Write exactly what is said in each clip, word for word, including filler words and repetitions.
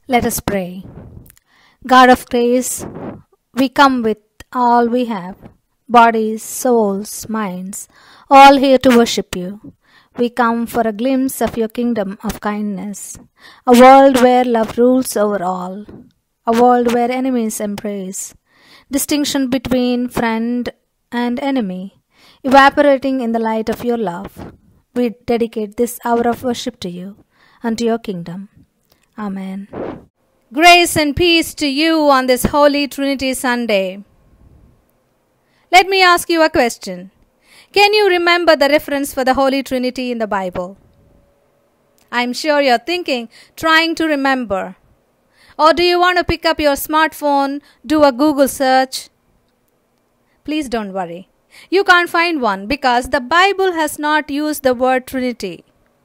Let us pray. God of grace, we come with all we have, bodies, souls, minds, all here to worship you. We come for a glimpse of your kingdom of kindness, a world where love rules over all, a world where enemies embrace, distinction between friend and enemy, evaporating in the light of your love. We dedicate this hour of worship to you and to your kingdom. Amen. Grace and peace to you on this Holy Trinity Sunday. Let me ask you a question. Can you remember the reference for the Holy Trinity in the Bible? I'm sure you're thinking, trying to remember. Or do you want to pick up your smartphone, do a Google search? Please don't worry. You can't find one because the Bible has not used the word Trinity.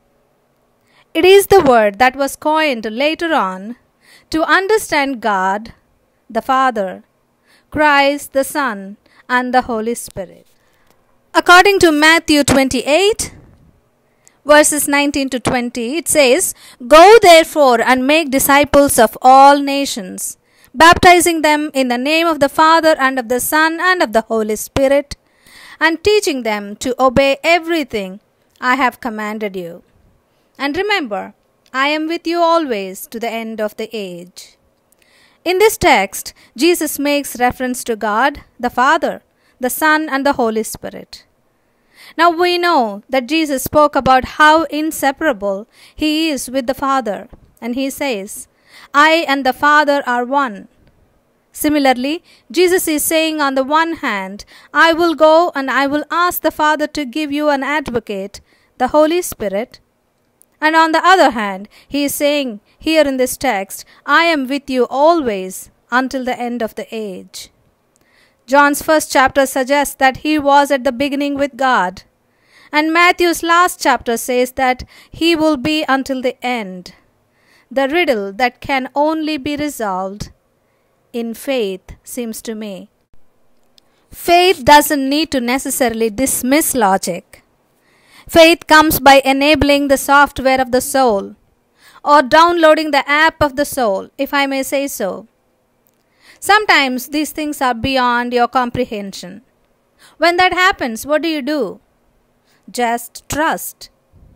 It is the word that was coined later on to understand God, the Father, Christ, the Son, and the Holy Spirit. According to Matthew twenty-eight, verses nineteen to twenty, it says, "Go therefore and make disciples of all nations, baptizing them in the name of the Father and of the Son and of the Holy Spirit, and teaching them to obey everything I have commanded you. And remember, I am with you always to the end of the age." In this text, Jesus makes reference to God, the Father, the Son, and the Holy Spirit. Now we know that Jesus spoke about how inseparable He is with the Father, and He says, "I and the Father are one." Similarly, Jesus is saying on the one hand, "I will go and I will ask the Father to give you an advocate, the Holy Spirit." And on the other hand, He is saying here in this text, "I am with you always until the end of the age." John's first chapter suggests that He was at the beginning with God. And Matthew's last chapter says that He will be until the end. The riddle that can only be resolved in faith, seems to me. Faith doesn't need to necessarily dismiss logic. Faith comes by enabling the software of the soul, or downloading the app of the soul, if I may say so. Sometimes these things are beyond your comprehension. When that happens, what do you do? Just trust.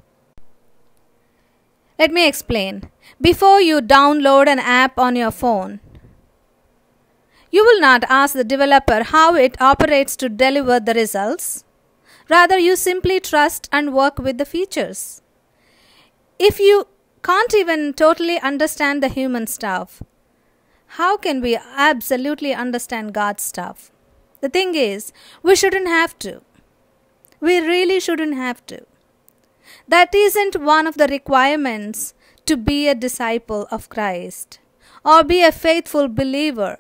Let me explain. Before you download an app on your phone, you will not ask the developer how it operates to deliver the results. Rather, you simply trust and work with the features. If you can't even totally understand the human stuff, how can we absolutely understand God's stuff? The thing is, we shouldn't have to. We really shouldn't have to. That isn't one of the requirements to be a disciple of Christ or be a faithful believer.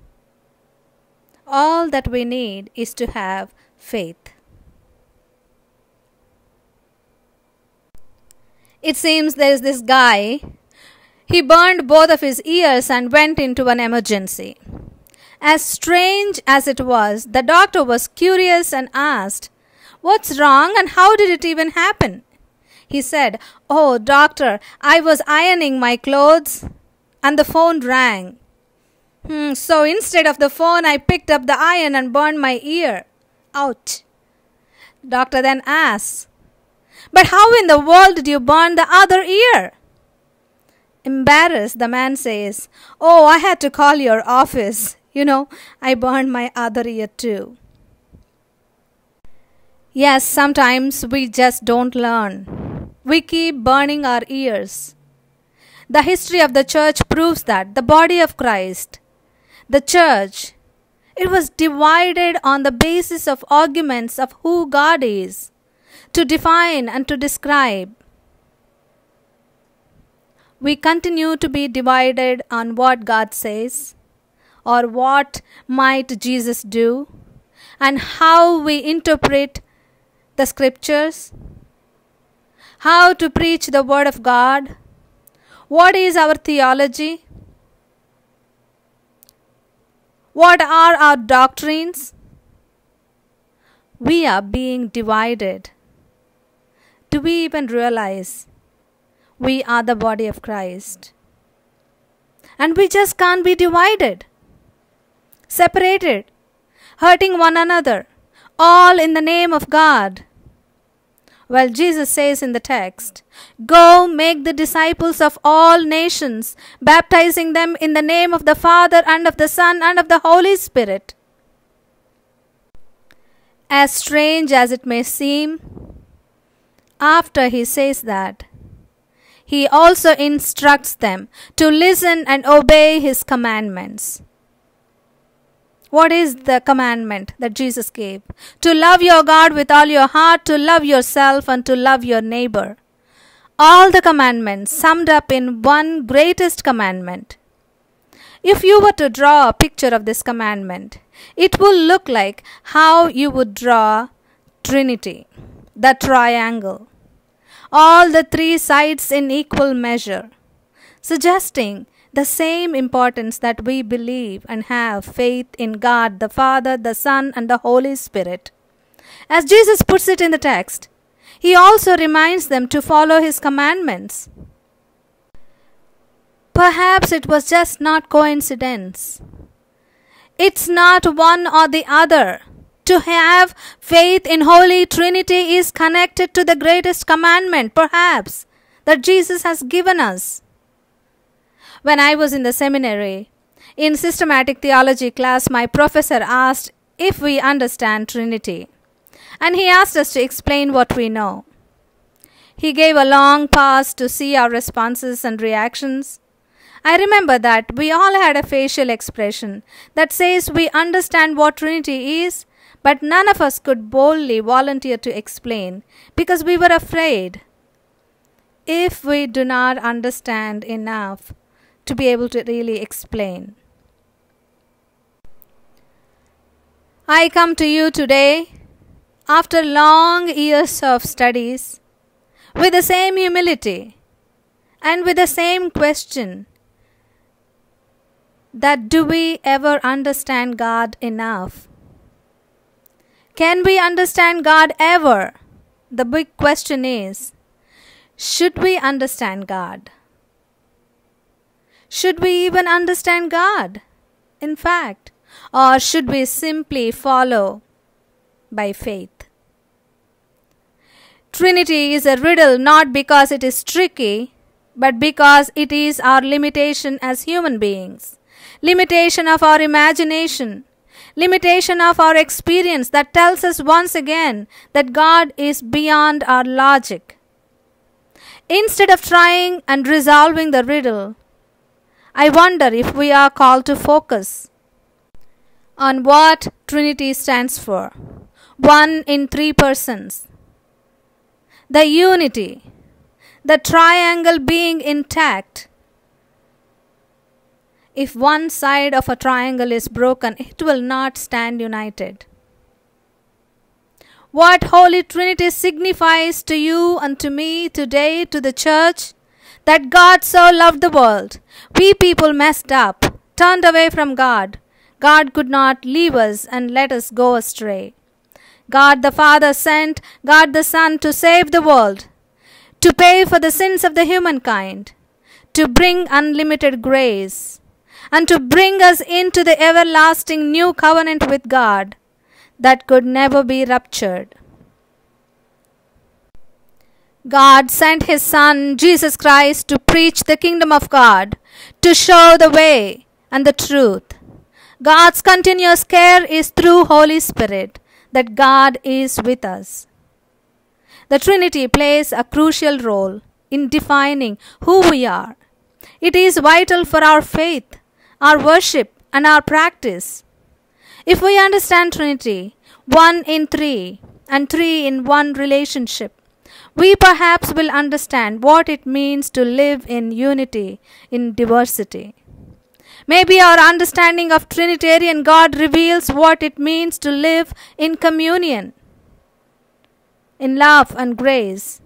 All that we need is to have faith. It seems there's this guy. He burned both of his ears and went into an emergency. As strange as it was, the doctor was curious and asked, "What's wrong and how did it even happen?" He said, "Oh, doctor, I was ironing my clothes and the phone rang. Hmm, so instead of the phone, I picked up the iron and burned my ear. Ouch." Doctor then asked, "But how in the world did you burn the other ear?" Embarrassed, the man says, "Oh, I had to call your office. You know, I burned my other ear too." Yes, sometimes we just don't learn. We keep burning our ears. The history of the church proves that the body of Christ, the church, it was divided on the basis of arguments of who God is, to define and to describe. We continue to be divided on what God says, or what might Jesus do, and how we interpret the scriptures, how to preach the word of God, what is our theology, what are our doctrines. We are being divided. Do we even realize we are the body of Christ? And we just can't be divided, separated, hurting one another, all in the name of God. Well, Jesus says in the text, "Go make the disciples of all nations, baptizing them in the name of the Father and of the Son and of the Holy Spirit." As strange as it may seem, after he says that, he also instructs them to listen and obey his commandments. What is the commandment that Jesus gave? To love your God with all your heart, to love yourself, and to love your neighbor. All the commandments summed up in one greatest commandment. If you were to draw a picture of this commandment, it will look like how you would draw Trinity, the triangle. All the three sides in equal measure, suggesting the same importance that we believe and have faith in God, the Father, the Son, and the Holy Spirit. As Jesus puts it in the text, he also reminds them to follow his commandments. Perhaps it was just not coincidence. It's not one or the other. To have faith in Holy Trinity is connected to the greatest commandment, perhaps, that Jesus has given us. When I was in the seminary, in systematic theology class, my professor asked if we understand Trinity, and he asked us to explain what we know. He gave a long pause to see our responses and reactions. I remember that we all had a facial expression that says we understand what Trinity is, but none of us could boldly volunteer to explain because we were afraid. If we do not understand enough to be able to really explain. I come to you today after long years of studies with the same humility and with the same question, that do we ever understand God enough? Can we understand God ever? The big question is, should we understand God? Should we even understand God, in fact, or should we simply follow by faith? Trinity is a riddle not because it is tricky, but because it is our limitation as human beings, limitation of our imagination, limitation of our experience that tells us once again that God is beyond our logic. Instead of trying and resolving the riddle, I wonder if we are called to focus on what Trinity stands for. One in three persons. The unity, the triangle being intact. If one side of a triangle is broken, it will not stand united. What Holy Trinity signifies to you and to me today, to the church, that God so loved the world. We people messed up, turned away from God. God could not leave us and let us go astray. God the Father sent God the Son to save the world, to pay for the sins of the humankind, to bring unlimited grace, and to bring us into the everlasting new covenant with God that could never be ruptured. God sent His Son, Jesus Christ, to preach the kingdom of God, to show the way and the truth. God's continuous care is through Holy Spirit, that God is with us. The Trinity plays a crucial role in defining who we are. It is vital for our faith, our worship, and our practice. If we understand Trinity, one in three and three in one relationship, we perhaps will understand what it means to live in unity, in diversity. Maybe our understanding of Trinitarian God reveals what it means to live in communion, in love and grace.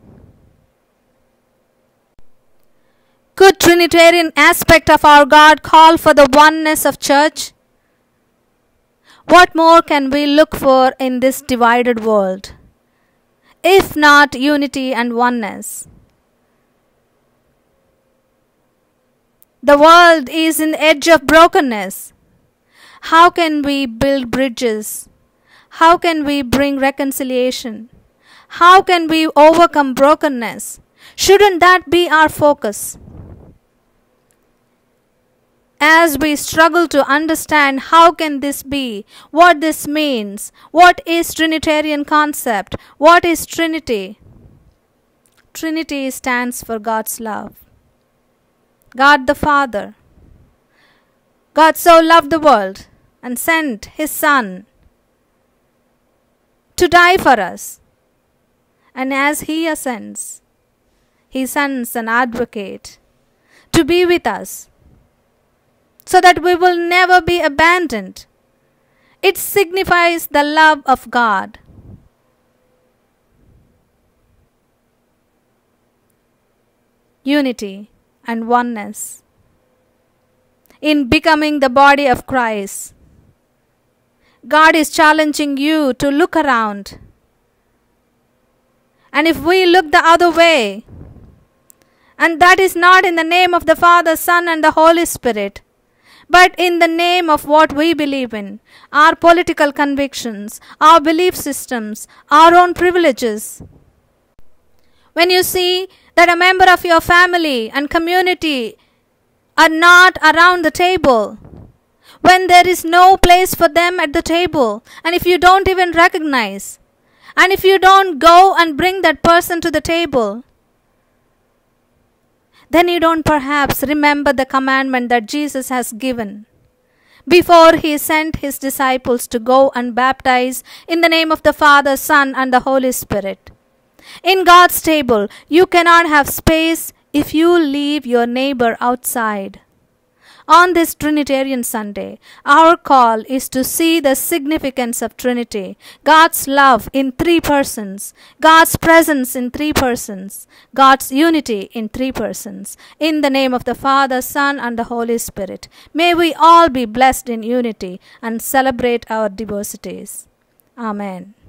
Could Trinitarian aspect of our God call for the oneness of church? What more can we look for in this divided world, if not unity and oneness? The world is in the edge of brokenness. How can we build bridges? How can we bring reconciliation? How can we overcome brokenness? Shouldn't that be our focus? As we struggle to understand how can this be, what this means, what is Trinitarian concept, what is Trinity? Trinity stands for God's love. God the Father. God so loved the world and sent His Son to die for us. And as He ascends, He sends an advocate to be with us so that we will never be abandoned. It signifies the love of God. Unity and oneness in becoming the body of Christ. God is challenging you to look around. And if we look the other way, and that is not in the name of the Father, Son, and the Holy Spirit, but in the name of what we believe in, our political convictions, our belief systems, our own privileges. When you see that a member of your family and community are not around the table, when there is no place for them at the table, and if you don't even recognize, and if you don't go and bring that person to the table, then you don't perhaps remember the commandment that Jesus has given before He sent His disciples to go and baptize in the name of the Father, Son, and the Holy Spirit. In God's table, you cannot have space if you leave your neighbor outside. On this Trinitarian Sunday, our call is to see the significance of Trinity, God's love in three persons, God's presence in three persons, God's unity in three persons. In the name of the Father, Son, and the Holy Spirit, may we all be blessed in unity and celebrate our diversities. Amen.